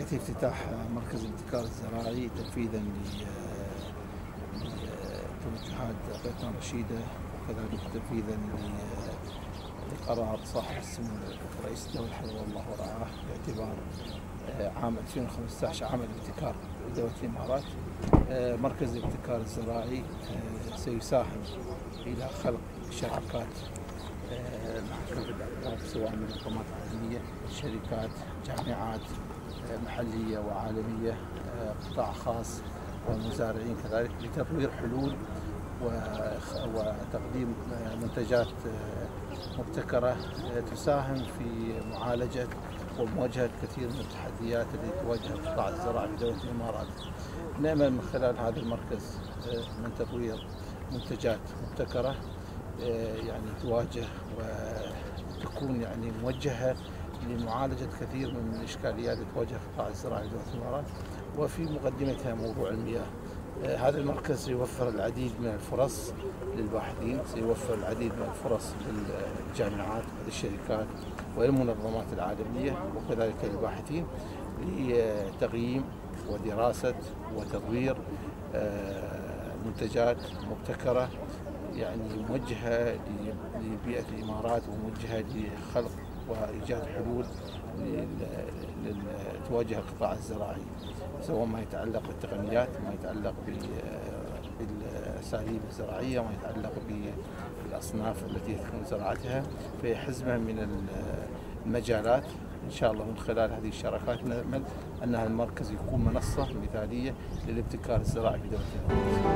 يأتي افتتاح مركز الابتكار الزراعي تنفيذا لتوجهات قيادتنا الرشيدة، وكذلك تنفيذا لقرار صاحب السمو رئيس الدولة حفظه الله ورعاه باعتبار عام 2015 عام الابتكار بدولة الإمارات. مركز الابتكار الزراعي سيساهم إلى خلق شراكات مع كافة الأطراف، سواء منظمات عالمية، شركات، جامعات محلية وعالمية، قطاع خاص ومزارعين كذلك، لتطوير حلول وتقديم منتجات مبتكرة تساهم في معالجة ومواجهة كثير من التحديات التي تواجه القطاع الزراعي في دولة الإمارات. نأمل من خلال هذا المركز من تطوير منتجات مبتكرة يعني تواجه وتكون يعني موجهة لمعالجة كثير من الإشكاليات التي تواجه القطاع الزراعي في دولة الإمارات، وفي مقدمتها موضوع المياه. هذا المركز سيوفر العديد من الفرص للباحثين، سيوفر العديد من الفرص للجامعات وللشركات والمنظمات العالمية، وكذلك للباحثين لتقييم ودراسة وتطوير منتجات مبتكرة يعني موجهة لبيئة الإمارات وموجهة لخلق وإيجاد حلول تواجه القطاع الزراعي، سواء ما يتعلق بالتقنيات، ما يتعلق بالأساليب الزراعية، ما يتعلق بالأصناف التي تكون زراعتها في حزمة من المجالات. إن شاء الله من خلال هذه الشراكات نأمل أن المركز يكون منصة مثالية للابتكار الزراعي في دولة الإمارات.